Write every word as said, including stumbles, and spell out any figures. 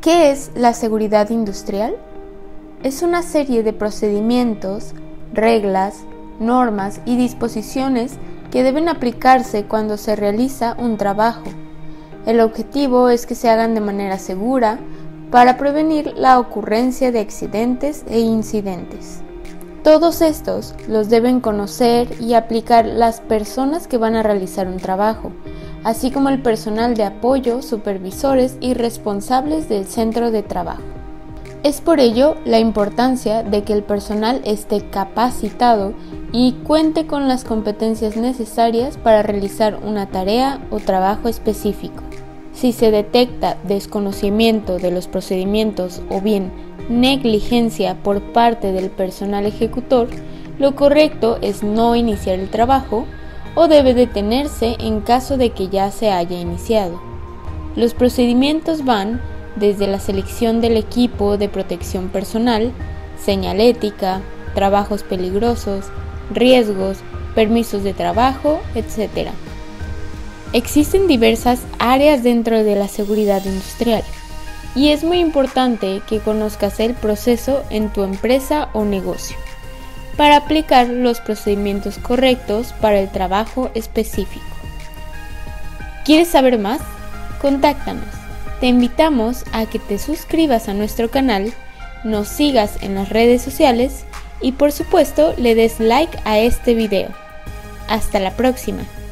¿Qué es la seguridad industrial? Es una serie de procedimientos, reglas, normas y disposiciones que deben aplicarse cuando se realiza un trabajo. El objetivo es que se hagan de manera segura para prevenir la ocurrencia de accidentes e incidentes. Todos estos los deben conocer y aplicar las personas que van a realizar un trabajo, así como el personal de apoyo, supervisores y responsables del centro de trabajo. Es por ello la importancia de que el personal esté capacitado y cuente con las competencias necesarias para realizar una tarea o trabajo específico. Si se detecta desconocimiento de los procedimientos o bien negligencia por parte del personal ejecutor, lo correcto es no iniciar el trabajo o debe detenerse en caso de que ya se haya iniciado. Los procedimientos van desde la selección del equipo de protección personal, señalética, trabajos peligrosos, riesgos, permisos de trabajo, etcétera. Existen diversas áreas dentro de la seguridad industrial y es muy importante que conozcas el proceso en tu empresa o negocio para aplicar los procedimientos correctos para el trabajo específico. ¿Quieres saber más? Contáctanos. Te invitamos a que te suscribas a nuestro canal, nos sigas en las redes sociales y por supuesto le des like a este video. Hasta la próxima.